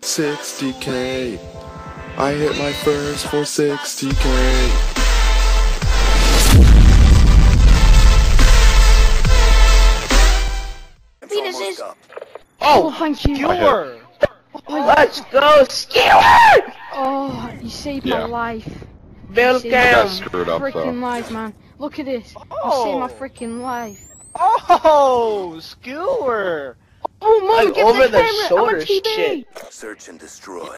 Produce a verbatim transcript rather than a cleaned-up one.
sixty K. I hit my first for sixty K. Oh, Oh, thank you. Skewer! Oh, Let's go, Skewer! oh, you saved my Yeah. life. Welcome! Got screwed up Freaking though. life, man. Look at this. You Oh. saved my freaking life. Oh, Skewer! Oh, mom, Like get over the the camera. shoulder I'm a T V. shit. Search and destroy.